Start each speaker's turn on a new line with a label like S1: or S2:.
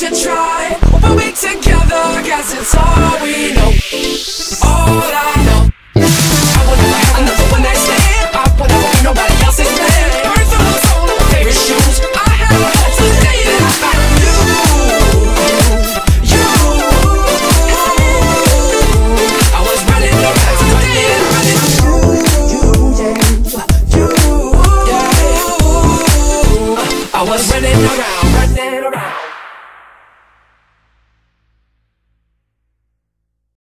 S1: to try. We'll be together, guess it's all we know.